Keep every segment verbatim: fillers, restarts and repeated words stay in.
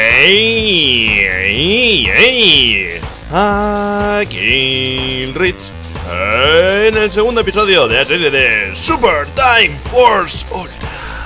¡Ey! ¡Ey! ¡Ey! Aquí Rich en el segundo episodio de la serie de Super Time Force Ultra.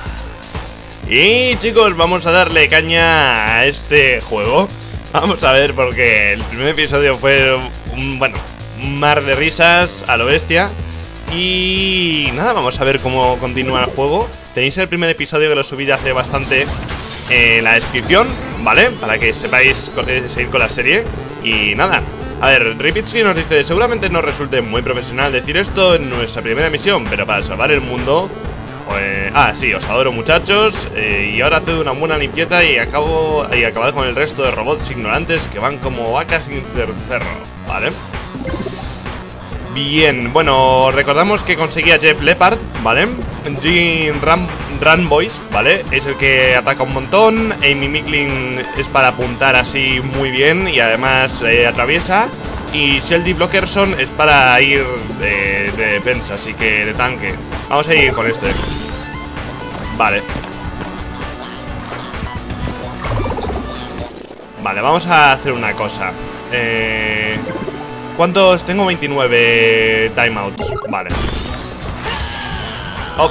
Y chicos, vamos a darle caña a este juego. Vamos a ver, porque el primer episodio fue un, bueno, un mar de risas a lo bestia. Y nada, vamos a ver cómo continúa el juego. Tenéis el primer episodio que lo subí hace bastante en la descripción, ¿vale? Para que sepáis seguir con la serie. Y nada, a ver, Ripitsky nos dice: seguramente nos resulte muy profesional decir esto en nuestra primera misión, pero para salvar el mundo pues... Ah, sí, os adoro muchachos, eh, y ahora haced una buena limpieza y acabo y acabad con el resto de robots ignorantes que van como vacas sin cerro, ¿vale? Bien, bueno, recordamos que conseguía Jeff Leppard, ¿vale? Jean Ram Ramboys, ¿vale? Es el que ataca un montón. Amy Micklin es para apuntar así muy bien y además eh, atraviesa. Y Shelby Blockerson es para ir de, de defensa, así que de tanque. Vamos a ir con este. Vale. Vale, vamos a hacer una cosa. Eh... ¿Cuántos? Tengo veintinueve timeouts. Vale. Oh.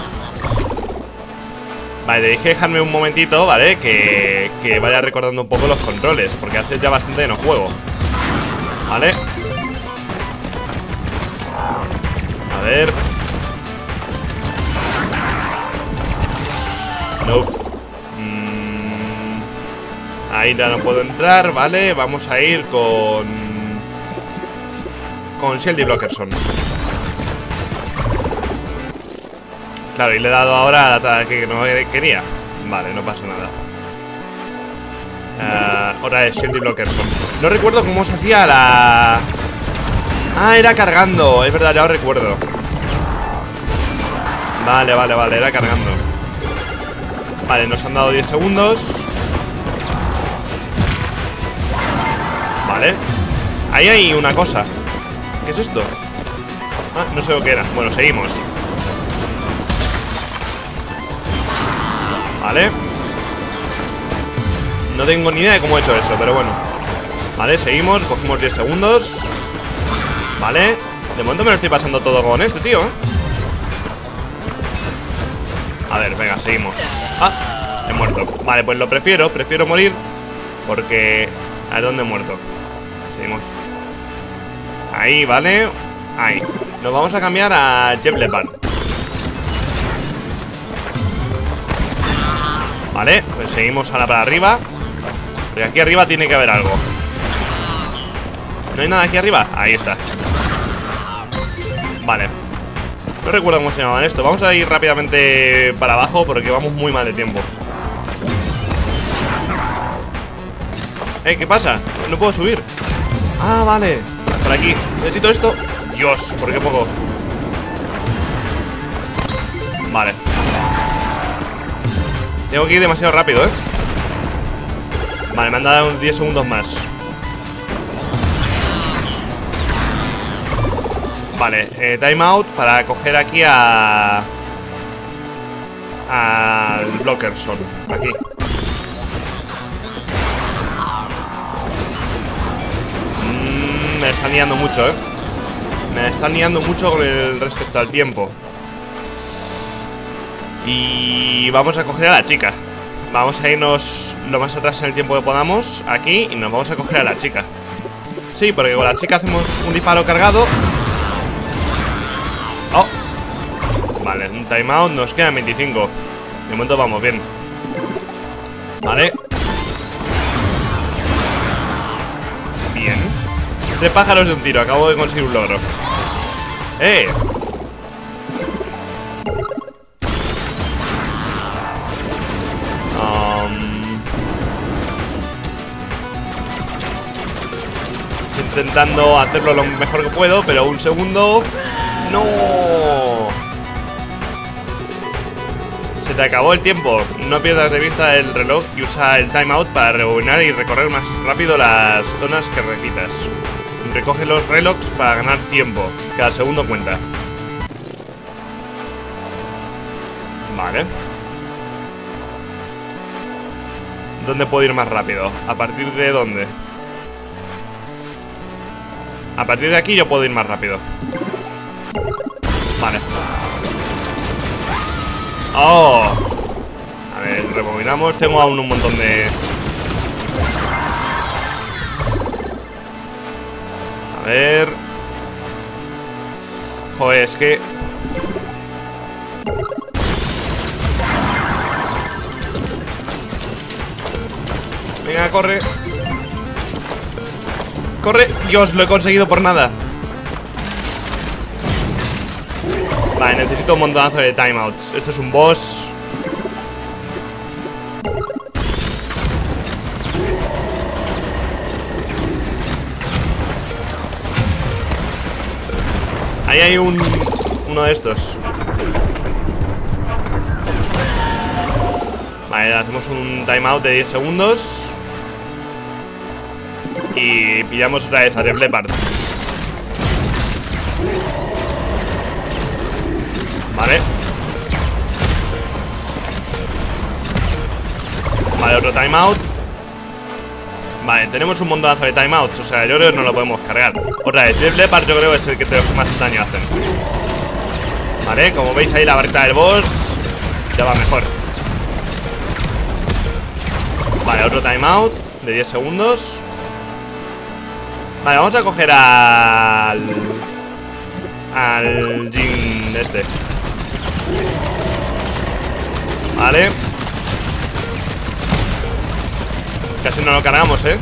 Vale, dije dejarme un momentito, ¿vale? Que, que vaya recordando un poco los controles, porque hace ya bastante que no juego. Vale. A ver. No. Mm. Ahí ya no puedo entrar, ¿vale? Vamos a ir con... Con Shelby Blockerson. Claro, y le he dado ahora al ataque que no quería. Vale, no pasa nada. uh, Otra vez Shelby Blockerson. No recuerdo cómo se hacía la... Ah, era cargando. Es verdad, ya lo recuerdo. Vale, vale, vale, era cargando. Vale, nos han dado diez segundos. Vale. Ahí hay una cosa. ¿Qué es esto? Ah, no sé lo que era. Bueno, seguimos. Vale. No tengo ni idea de cómo he hecho eso, pero bueno. Vale, seguimos, cogimos diez segundos. Vale. De momento me lo estoy pasando todo con este tío, ¿eh? A ver, venga, seguimos. Ah, he muerto. Vale, pues lo prefiero, prefiero morir. Porque... ¿a dónde he muerto? Seguimos. Ahí, ¿vale? Ahí. Nos vamos a cambiar a Jeff Leppard. Vale, pues seguimos ahora para arriba. Porque aquí arriba tiene que haber algo. ¿No hay nada aquí arriba? Ahí está. Vale. No recuerdo cómo se llamaban esto. Vamos a ir rápidamente para abajo porque vamos muy mal de tiempo. Eh, ¿qué pasa? No puedo subir. Ah, vale. Por aquí, necesito esto. Dios, ¿por qué poco? Vale. Tengo que ir demasiado rápido, ¿eh? Vale, me han dado unos diez segundos más. Vale, eh, timeout para coger aquí a... al Blockerson. Aquí. Me están liando mucho, ¿eh? Me están liando mucho con el respecto al tiempo. Y vamos a coger a la chica. Vamos a irnos lo más atrás en el tiempo que podamos. Aquí, y nos vamos a coger a la chica. Sí, porque con la chica hacemos un disparo cargado. Oh. Vale, un timeout, nos quedan veinticinco. De momento vamos bien. Vale. Bien. Tres pájaros de un tiro, acabo de conseguir un logro. ¡Eh! Um... Estoy intentando hacerlo lo mejor que puedo, pero un segundo... ¡No! Se te acabó el tiempo. No pierdas de vista el reloj y usa el timeout para rebobinar y recorrer más rápido las zonas que repitas. Recoge los relojes para ganar tiempo. Cada segundo cuenta. Vale. ¿Dónde puedo ir más rápido? ¿A partir de dónde? A partir de aquí yo puedo ir más rápido. Vale. ¡Oh! A ver, rebobinamos. Tengo aún un montón de... A ver... Joder, es que... Venga, corre. Corre. Dios, lo he conseguido por nada. Vale, necesito un montonazo de timeouts. Esto es un boss. Ahí hay un... uno de estos. Vale, hacemos un timeout de diez segundos. Y pillamos otra vez a Def Leppard. Vale. Vale, otro timeout. Vale, tenemos un montonazo de timeouts. O sea, yo creo que no lo podemos cargar. Otra vez, Def Leppard yo creo que es el que más daño hacen. Vale, como veis ahí la barrita del boss ya va mejor. Vale, otro timeout de diez segundos. Vale, vamos a coger al... al Jin este. Vale. Casi no lo cargamos, ¿eh?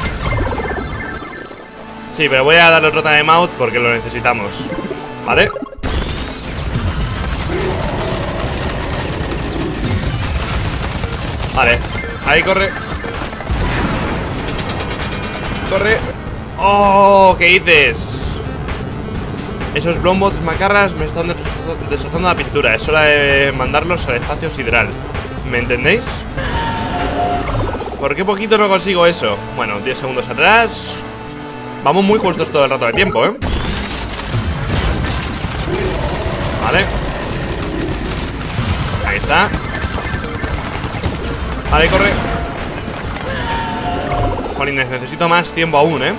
Sí, pero voy a darle otro timeout porque lo necesitamos. Vale. Vale, ahí corre. Corre. ¡Oh! ¿Qué dices? Esos blombots macarras me están destrozando la pintura. Es hora de mandarlos al espacio sideral. ¿Me entendéis? ¿Por qué poquito no consigo eso? Bueno, diez segundos atrás. Vamos muy justos todo el rato de tiempo, ¿eh? Vale. Ahí está. Vale, corre. Jolines, necesito más tiempo aún, ¿eh?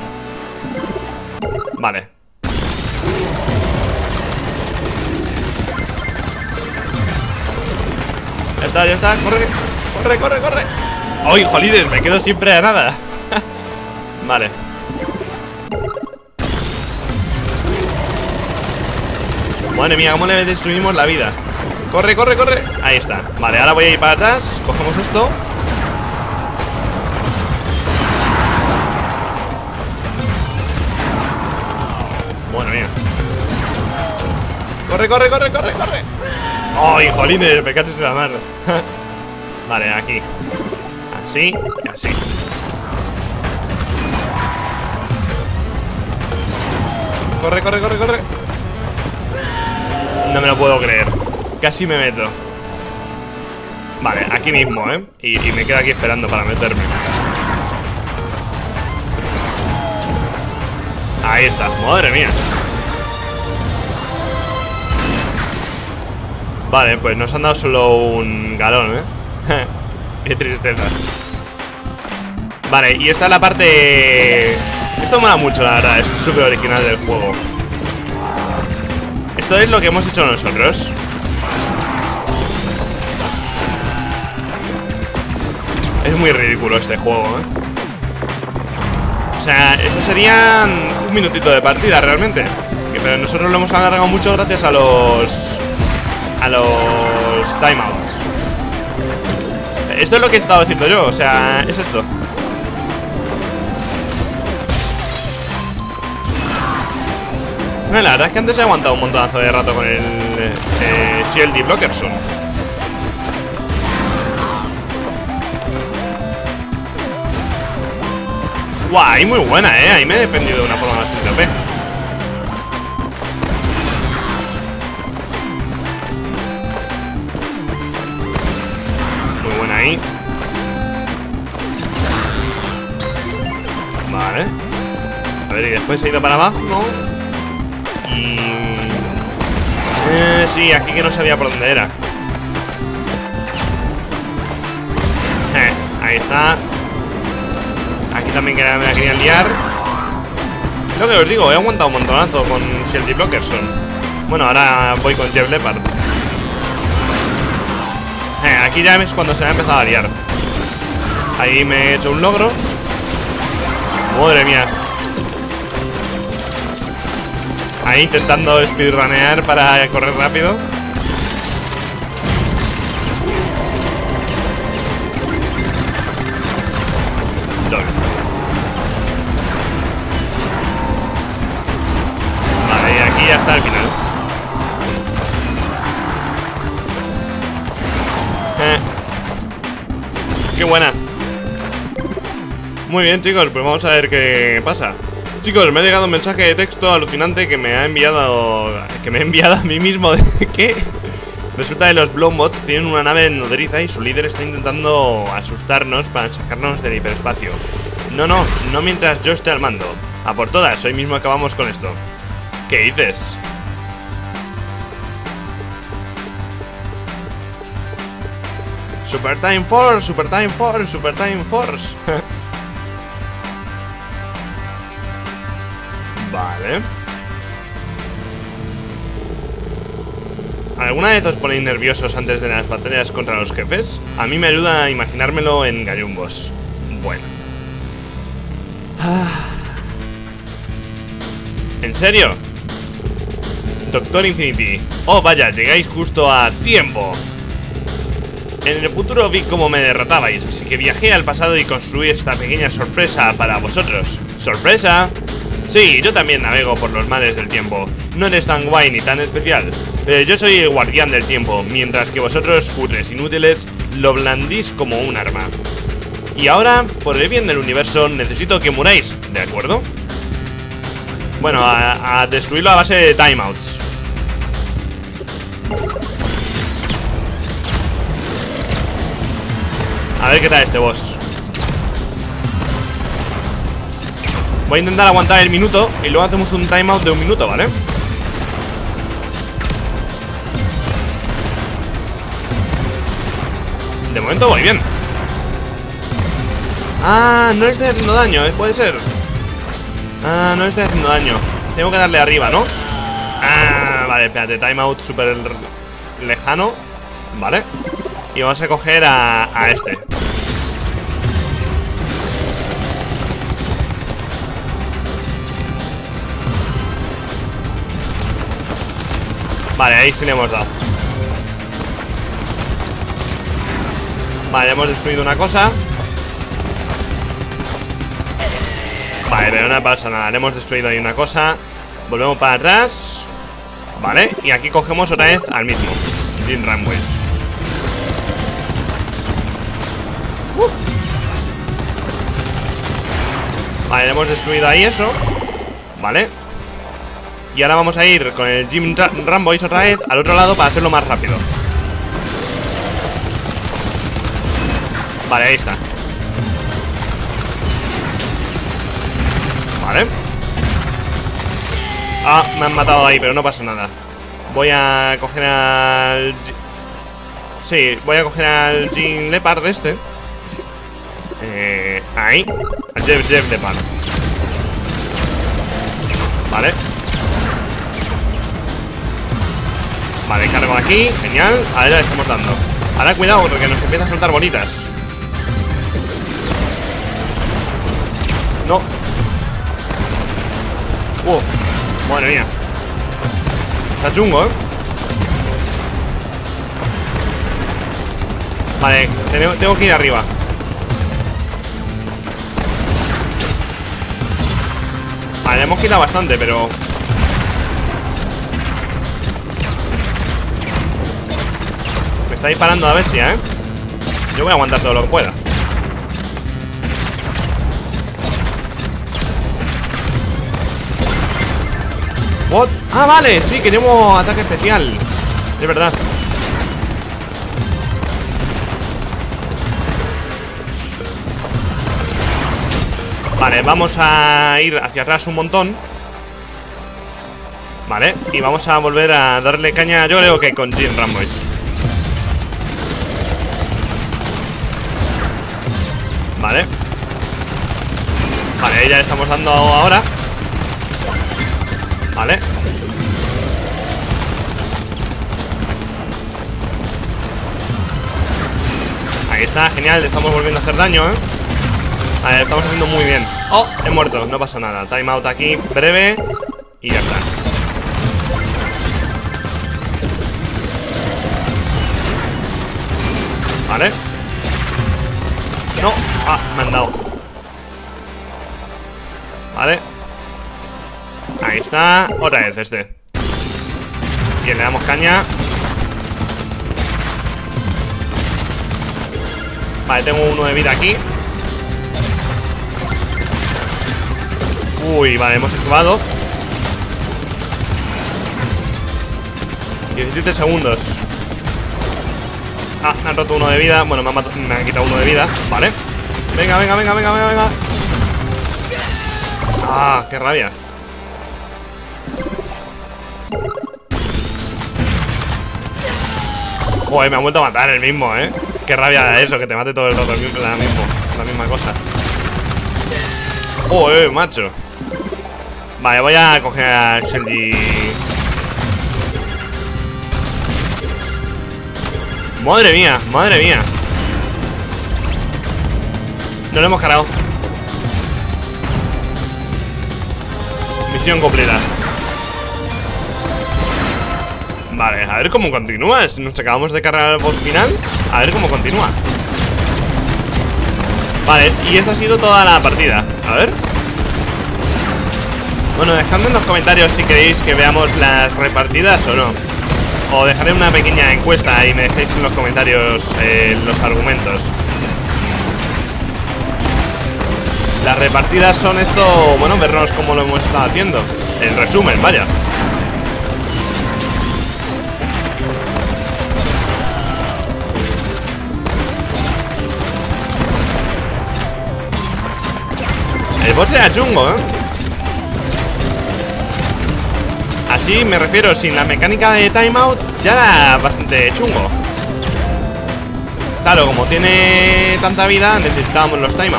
Vale. Ya está, ya está, corre. Corre, corre, corre. ¡Ay, jolines! Me quedo siempre a nada. Vale. Madre mía, cómo le destruimos la vida. Corre, corre, corre. Ahí está. Vale, ahora voy a ir para atrás. Cogemos esto. Bueno, mía. Corre, corre, corre, corre, corre. ¡Ay, jolines! Me cachis en la mano. Vale, aquí. Así y así. Corre, corre, corre, corre. No me lo puedo creer. Casi me meto. Vale, aquí mismo, ¿eh? Y, y me quedo aquí esperando para meterme. Ahí está, madre mía. Vale, pues nos han dado solo un galón, ¿eh? Qué tristeza. Vale, y esta es la parte... Esto mola mucho, la verdad. Es súper original del juego. Esto es lo que hemos hecho nosotros. Es muy ridículo este juego, ¿eh? O sea, esto serían un minutito de partida realmente. Pero nosotros lo hemos alargado mucho gracias a los... A los timeouts. Esto es lo que he estado haciendo yo, o sea, es esto. No, la verdad es que antes he aguantado un montonazo de rato con el eh, Shield y Blockerson. Guau, ahí muy buena, eh. Ahí me he defendido de una forma bastante O P. Muy buena ahí. Vale. A ver, y después se ha ido para abajo, ¿no? Y... Eh, sí, aquí que no sabía por dónde era. Eh, Ahí está. Aquí también me la querían liar. Lo que os digo, he aguantado un montonazo con Shelty Blockerson. Bueno, ahora voy con Jeff Leopard. eh, Aquí ya es cuando se me ha empezado a liar. Ahí me he hecho un logro. Madre mía. Ahí intentando speedrunear para correr rápido. Vale, y aquí ya está el final. eh. Qué buena. Muy bien, chicos, pues vamos a ver qué pasa. Chicos, me ha llegado un mensaje de texto alucinante que me ha enviado Que me ha enviado a mí mismo. ¿Qué? Resulta que los Blowmods tienen una nave nodriza y su líder está intentando asustarnos para sacarnos del hiperespacio. No, no, no mientras yo esté al mando. A por todas, hoy mismo acabamos con esto. ¿Qué dices? Super Time Force, Super Time Force, Super Time Force. Vale. ¿Alguna vez os ponéis nerviosos antes de las batallas contra los jefes? A mí me ayuda a imaginármelo en gallumbos. Bueno. ¿En serio? Doctor Infinity. Oh, vaya, llegáis justo a tiempo. En el futuro vi cómo me derrotabais, así que viajé al pasado y construí esta pequeña sorpresa para vosotros. ¿Sorpresa? Sí, yo también navego por los mares del tiempo. No eres tan guay ni tan especial. eh, Yo soy el guardián del tiempo, mientras que vosotros, cutres inútiles, lo blandís como un arma. Y ahora, por el bien del universo, necesito que muráis, ¿de acuerdo? Bueno, a, a destruirlo a base de timeouts. A ver qué tal este boss. Voy a intentar aguantar el minuto y luego hacemos un timeout de un minuto, ¿vale? De momento voy bien. Ah, no le estoy haciendo daño, ¿eh? Puede ser. Ah, no le estoy haciendo daño. Tengo que darle arriba, ¿no? Ah, vale, espérate, timeout súper lejano. Vale. Y vamos a coger a, a este. Vale, ahí sí le hemos dado. Vale, hemos destruido una cosa. Vale, pero no pasa nada. Le hemos destruido ahí una cosa. Volvemos para atrás. Vale, y aquí cogemos otra vez al mismo Jim Ramways. Uf. Vale, le hemos destruido ahí eso. Vale. Y ahora vamos a ir con el Jim Ramways otra vez al otro lado para hacerlo más rápido. Vale, ahí está. Vale. Ah, me han matado ahí, pero no pasa nada. Voy a coger al... Sí, voy a coger al Jim Leopard este. Eh, ahí. Al Jeff, Jeff Leopard. Vale. Vale, cargo aquí, genial. Ahora le estamos dando. Ahora cuidado porque nos empieza a soltar bolitas. No. Uh, madre mía. Está chungo, ¿eh? Vale, tengo que ir arriba. Vale, hemos quitado bastante, pero... Me está disparando la bestia, ¿eh? Yo voy a aguantar todo lo que pueda. ¿What? Ah, vale, sí, queremos ataque especial. Es verdad. Vale, vamos a ir hacia atrás un montón. Vale, y vamos a volver a darle caña, yo creo que con Jim Ramways. Vale. Vale, ahí ya le estamos dando ahora. Vale. Ahí está, genial, le estamos volviendo a hacer daño, ¿eh? Vale, lo estamos haciendo muy bien. Oh, he muerto, no pasa nada. Time out aquí, breve. Y ya está. Vale. No, ah, me han dado. Vale. Ahí está, otra vez este. Bien, le damos caña. Vale, tengo uno de vida aquí. Uy, vale, hemos esquivado. diecisiete segundos. Ah, me han roto uno de vida. Bueno, me han, matado, me han quitado uno de vida. Vale. Venga, venga, venga, venga, venga, venga. Ah, qué rabia. Joder, me ha vuelto a matar el mismo, eh. Qué rabia da eso, que te mate todo el rato el mismo, la, mismo, la misma cosa. Joder, macho. Vale, voy a coger a Shelly. Madre mía, madre mía. No lo hemos cargado. Misión completa. Vale, a ver cómo continúa. Si nos acabamos de cargar el boss final, a ver cómo continúa. Vale, y esta ha sido toda la partida. A ver. Bueno, dejadme en los comentarios si queréis que veamos las repartidas o no. O dejaré una pequeña encuesta y me dejéis en los comentarios eh, los argumentos. Las repartidas son esto, bueno, vernos cómo lo hemos estado haciendo. En resumen, vaya. El boss era chungo, ¿eh? Así me refiero, sin la mecánica de timeout ya era bastante chungo. Claro, como tiene tanta vida, necesitábamos los timeouts.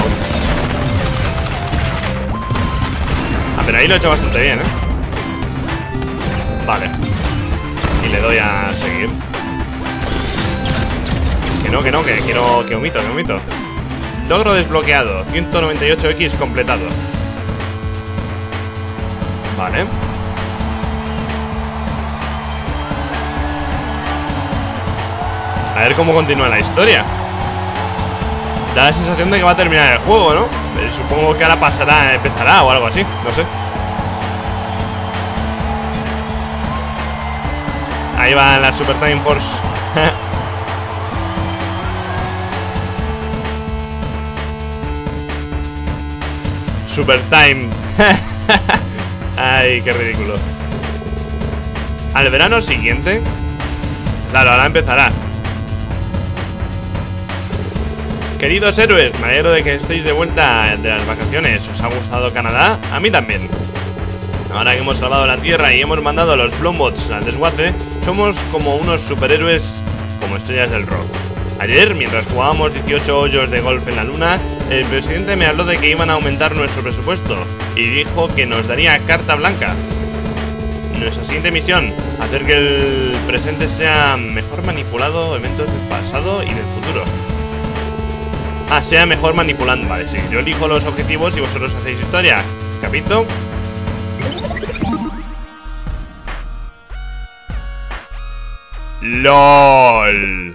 Ah, pero ahí lo he hecho bastante bien, ¿eh? Vale. Y le doy a seguir. Que no, que no, que quiero, que omito, que omito. Logro desbloqueado, ciento noventa y ocho equis completado. Vale. A ver cómo continúa la historia. Da la sensación de que va a terminar el juego, ¿no? Eh, supongo que ahora pasará, empezará o algo así, no sé. Ahí va la Super Time Force. Super Time. Ay, qué ridículo. Al verano siguiente. Claro, ahora empezará. Queridos héroes, me alegro de que estéis de vuelta de las vacaciones. ¿Os ha gustado Canadá? A mí también. Ahora que hemos salvado la tierra y hemos mandado a los Blombots al desguace, somos como unos superhéroes, como estrellas del rock. Ayer, mientras jugábamos dieciocho hoyos de golf en la luna, el presidente me habló de que iban a aumentar nuestro presupuesto y dijo que nos daría carta blanca. Nuestra siguiente misión, hacer que el presente sea mejor manipulado, eventos del pasado y del futuro. Ah, sea mejor manipulando. Vale, sí, yo elijo los objetivos y vosotros hacéis historia. ¿Capito? LOL.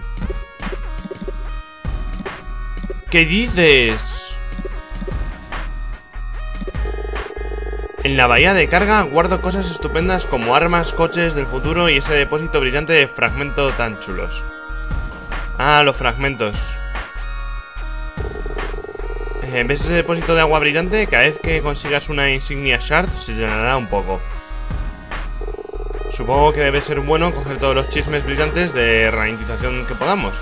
¿Qué dices? En la bahía de carga guardo cosas estupendas como armas, coches del futuro y ese depósito brillante de fragmento tan chulos. Ah, los fragmentos. ¿Ves ese depósito de agua brillante? Cada vez que consigas una insignia shard se llenará un poco. Supongo que debe ser bueno coger todos los chismes brillantes de ralentización que podamos.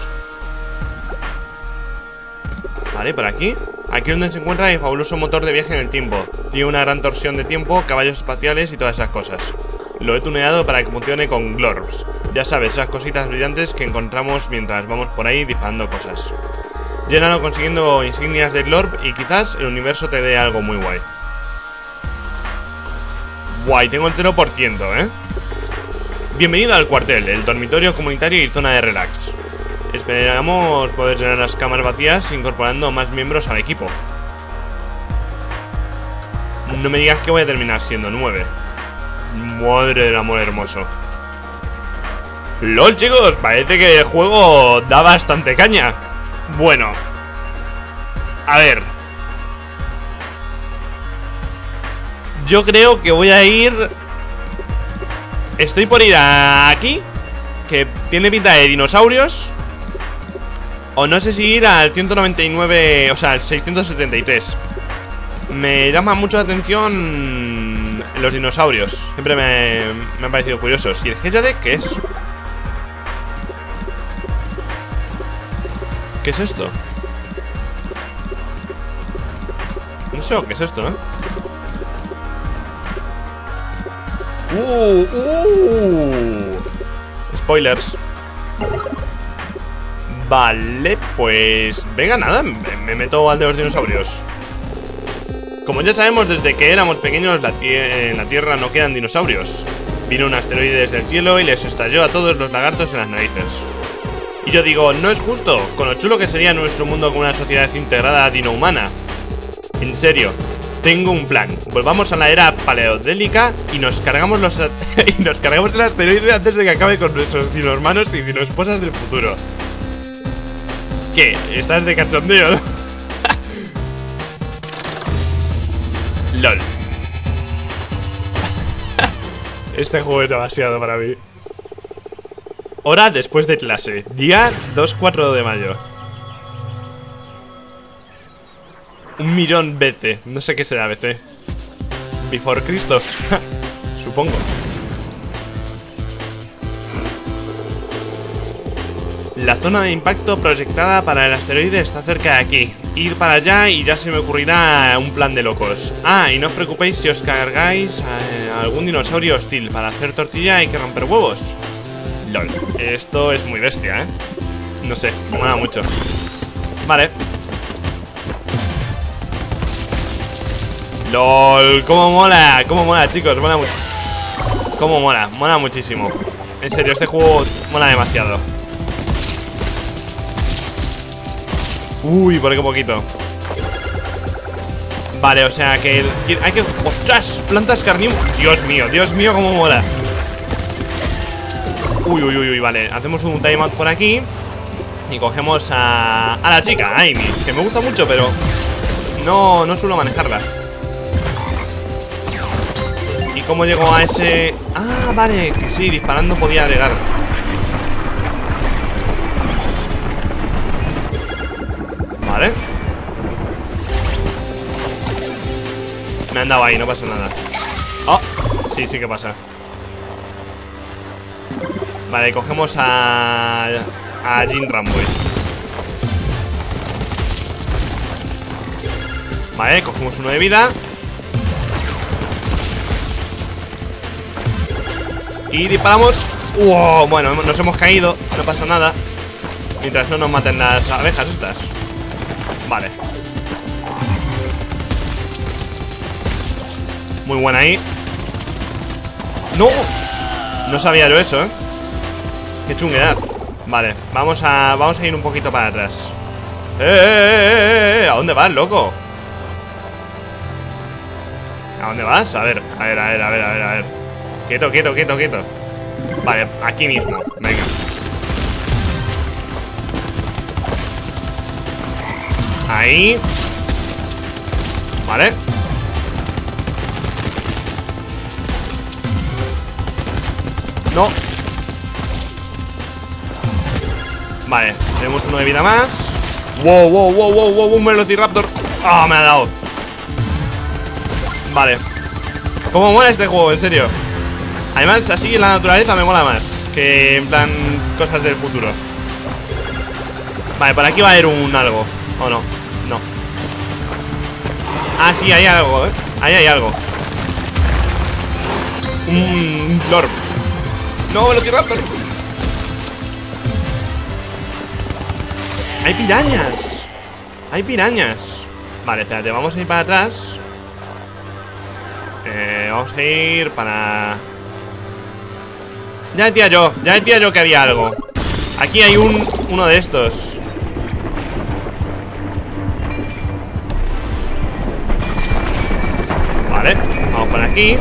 Vale, por aquí. Aquí es donde se encuentra el fabuloso motor de viaje en el tiempo. Tiene una gran torsión de tiempo, caballos espaciales y todas esas cosas. Lo he tuneado para que funcione con Glorps. Ya sabes, esas cositas brillantes que encontramos mientras vamos por ahí disparando cosas. Llénalo consiguiendo insignias de Glorb y quizás el universo te dé algo muy guay. Guay, tengo el cero por ciento, ¿eh? Bienvenido al cuartel, el dormitorio comunitario y zona de relax. Esperamos poder llenar las cámaras vacías incorporando más miembros al equipo. No me digas que voy a terminar siendo nueve. Madre del amor hermoso. LOL, chicos, parece que el juego da bastante caña. Bueno, a ver, yo creo que voy a ir. Estoy por ir a aquí, que tiene pinta de dinosaurios. O no sé si ir al ciento noventa y nueve, o sea, al seiscientos setenta y tres. Me llama mucho la atención los dinosaurios. Siempre me, me han parecido curiosos. ¿Y el Hejade qué es? ¿Qué es esto? No sé qué es esto, ¿eh? Uh, uh. Spoilers. Vale, pues venga, nada, me, me meto al de los dinosaurios. Como ya sabemos, desde que éramos pequeños la en la Tierra no quedan dinosaurios. Vino un asteroide desde el cielo y les estalló a todos los lagartos en las narices. Y yo digo, no es justo, con lo chulo que sería nuestro mundo con una sociedad integrada dino-humana. En serio, tengo un plan. Volvamos a la era paleodélica y nos cargamos los y nos cargamos el asteroide antes de que acabe con nuestros dino-hermanos y dino-esposas del futuro. ¿Qué? ¿Estás de cachondeo, no? LOL. Este juego es demasiado para mí. Hora después de clase. Día dos cuatro de mayo. Un millón B C. No sé qué será B C. Before Cristo. Supongo. La zona de impacto proyectada para el asteroide está cerca de aquí. Id para allá y ya se me ocurrirá un plan de locos. Ah, y no os preocupéis si os cargáis a algún dinosaurio hostil. Para hacer tortilla hay que romper huevos. LOL, esto es muy bestia, ¿eh? No sé, me mola mucho. Vale. LOL, cómo mola, cómo mola, chicos, mola mucho. Cómo mola, mola muchísimo. En serio, este juego mola demasiado. Uy, por qué poquito. Vale, o sea que hay que... ¡Ostras! Plantas carnívoras. Dios mío, Dios mío, cómo mola. Uy, uy, uy, uy, vale. Hacemos un timeout por aquí y cogemos a, a la chica, a Amy, que me gusta mucho, pero no, no suelo manejarla. ¿Y cómo llego a ese...? Ah, vale, que sí, disparando podía llegar. Vale. Me han dado ahí, no pasa nada. Oh, sí, sí que pasa. Vale, cogemos a... a Jim Ramboy. Vale, cogemos uno de vida. Y disparamos. ¡Wow! Bueno, nos hemos caído, no pasa nada. Mientras no nos maten las abejas estas. Vale. Muy buena ahí. ¡No! No sabía yo eso, ¿eh? Qué chunguedad. Vale, vamos a, vamos a ir un poquito para atrás. ¡Eh, eh, eh, eh! ¿A dónde vas, loco? ¿A dónde vas? A ver, a ver, a ver, a ver, a ver, a ver. Quieto, quieto, quieto, quieto. Vale, aquí mismo, venga. Ahí. Vale. No. Vale, tenemos uno de vida más. Wow, wow, wow, wow, wow, un Velociraptor. Ah, oh, me ha dado. Vale. ¿Cómo mola este juego? En serio. Además, así en la naturaleza me mola más que en plan cosas del futuro. Vale, por aquí va a haber un algo. ¿O no? No. Ah, sí, hay algo, ¿eh? Ahí hay algo. Un Glorb. No, Velociraptor. Hay pirañas. Hay pirañas. Vale, espérate, vamos a ir para atrás. Eh, vamos a ir para... Ya decía yo, ya decía yo que había algo. Aquí hay un, uno de estos. Vale, vamos por aquí.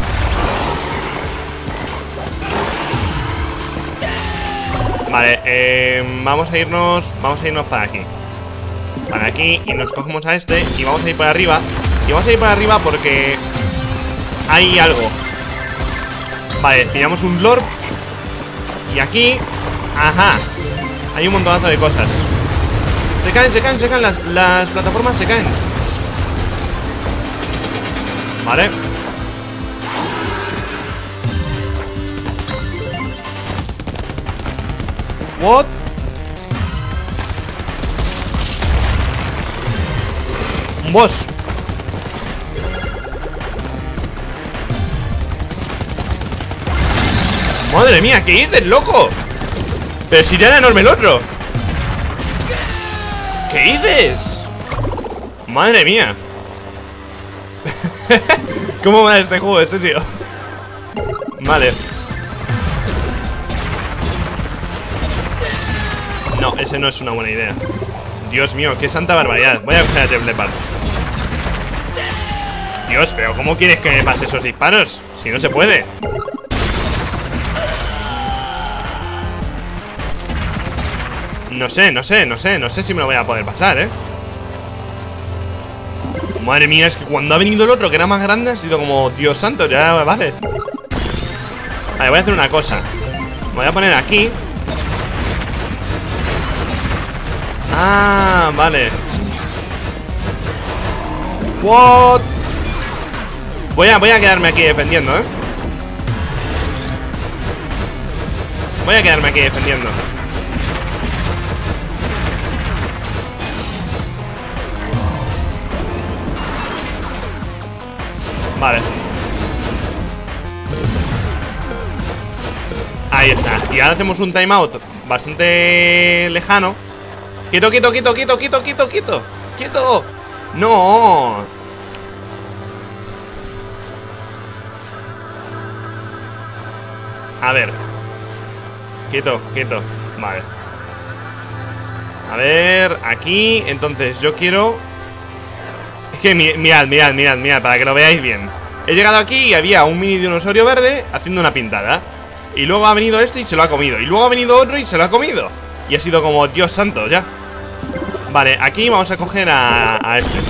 Vale, eh, vamos a irnos. Vamos a irnos para aquí. Para aquí y nos cogemos a este. Y vamos a ir para arriba. Y vamos a ir para arriba porque hay algo. Vale, pillamos un lord. Y aquí, ajá, hay un montonazo de cosas. Se caen, se caen, se caen, las, las plataformas se caen. Vale. What? Un boss. Madre mía, ¿qué dices, loco? Pero si ya era enorme el otro. ¿Qué dices? Madre mía. ¿Cómo va este juego, en serio? Vale. No, ese no es una buena idea. Dios mío, qué santa barbaridad. Voy a coger a Jeff Leppard. Dios, pero ¿cómo quieres que me pase esos disparos? Si no se puede. No sé, no sé, no sé, no sé si me lo voy a poder pasar, ¿eh? Madre mía, es que cuando ha venido el otro, que era más grande, ha sido como, Dios santo, ya vale. Vale, voy a hacer una cosa. Me voy a poner aquí. Ah, vale. What? Voy a, voy a quedarme aquí defendiendo, ¿eh? Voy a quedarme aquí defendiendo. Vale. Ahí está. Y ahora hacemos un timeout bastante lejano. Quieto, quieto, quieto, quieto, quieto, quieto, quieto. Quieto. No. A ver. Quieto, quieto. Vale. A ver, aquí. Entonces yo quiero... Es que mirad, mirad, mirad, mirad, para que lo veáis bien. He llegado aquí y había un mini dinosaurio verde haciendo una pintada. Y luego ha venido este y se lo ha comido. Y luego ha venido otro y se lo ha comido. Y ha sido como, Dios santo, ya. Vale, aquí vamos a coger a, a este.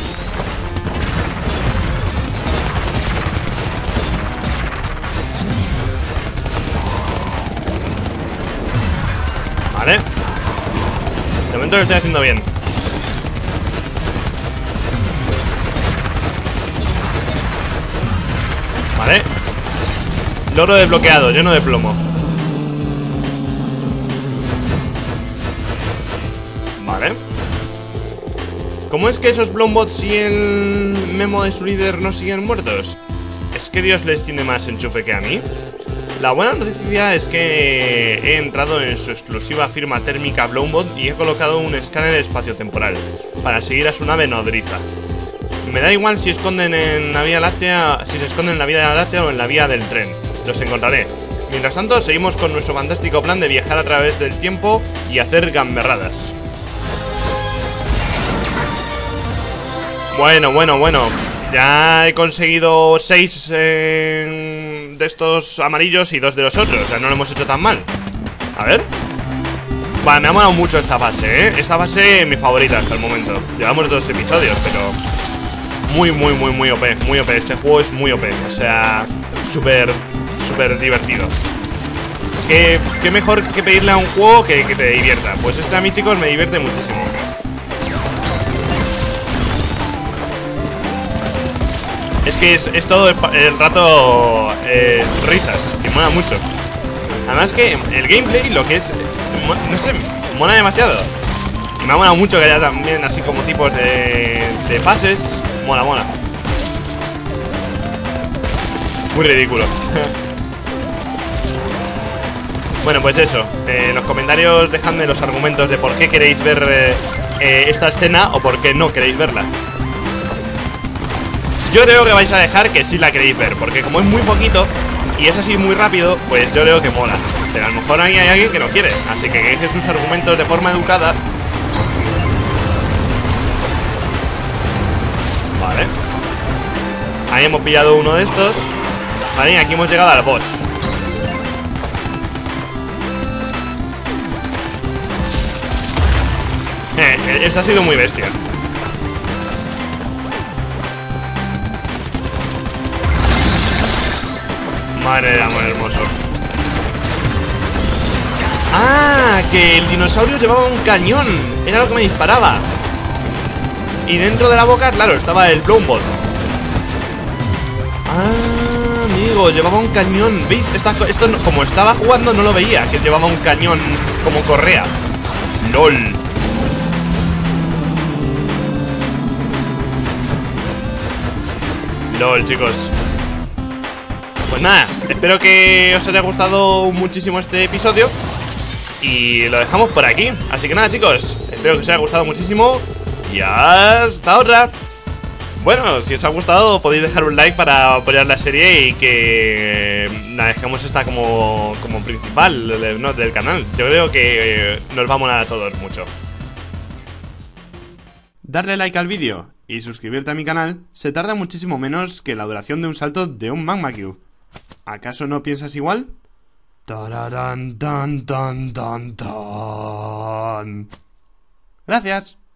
Vale. De momento lo estoy haciendo bien. Vale. Logro desbloqueado, lleno de plomo. Vale. ¿Cómo es que esos Blombots y el memo de su líder no siguen muertos? ¿Es que Dios les tiene más enchufe que a mí? La buena noticia es que he entrado en su exclusiva firma térmica Blombot y he colocado un escáner espaciotemporal para seguir a su nave nodriza. Me da igual si esconden en la Vía Láctea, si se esconden en la Vía Láctea o en la vía del tren. Los encontraré. Mientras tanto, seguimos con nuestro fantástico plan de viajar a través del tiempo y hacer gamberradas. Bueno, bueno, bueno. Ya he conseguido seis eh, de estos amarillos y dos de los otros. O sea, no lo hemos hecho tan mal. A ver. Vale, me ha molado mucho esta fase, ¿eh? Esta fase es mi favorita hasta el momento. Llevamos dos episodios, pero... Muy, muy, muy, muy O P. Muy O P. Este juego es muy O P. O sea, súper, súper divertido. Es que, qué mejor que pedirle a un juego que, que te divierta. Pues este a mí, chicos, me divierte muchísimo. Es que es, es todo el, el rato eh, risas, que mola mucho. Además que el gameplay, lo que es, no sé, mola demasiado. Y me ha molado mucho que haya también así como tipos de, de pases. Mola, mola. Muy ridículo. Bueno, pues eso, eh, en los comentarios dejadme los argumentos de por qué queréis ver eh, eh, esta escena o por qué no queréis verla. Yo creo que vais a dejar que sí la queréis ver, porque como es muy poquito y es así muy rápido, pues yo creo que mola. Pero a lo mejor ahí hay alguien que no quiere, así que que deje sus argumentos de forma educada. Vale. Ahí hemos pillado uno de estos. Vale, y aquí hemos llegado al boss. Eh, este ha sido muy bestia. Madre del amor hermoso. Ah, que el dinosaurio llevaba un cañón. Era lo que me disparaba. Y dentro de la boca, claro, estaba el Blownball. Ah, amigo, llevaba un cañón. ¿Veis? Esta, esto no, como estaba jugando no lo veía, que llevaba un cañón como correa. LOL. LOL, chicos. Pues nada, espero que os haya gustado muchísimo este episodio. Y lo dejamos por aquí. Así que nada, chicos, espero que os haya gustado muchísimo. Y hasta otra. Bueno, si os ha gustado podéis dejar un like para apoyar la serie y que la dejemos esta como, como principal, ¿no?, del canal. Yo creo que nos va a molar a todos mucho. Darle like al vídeo y suscribirte a mi canal se tarda muchísimo menos que la duración de un salto de un Magma Cube. ¿Acaso no piensas igual? Tararán, tan, tan, tan, tan. Gracias.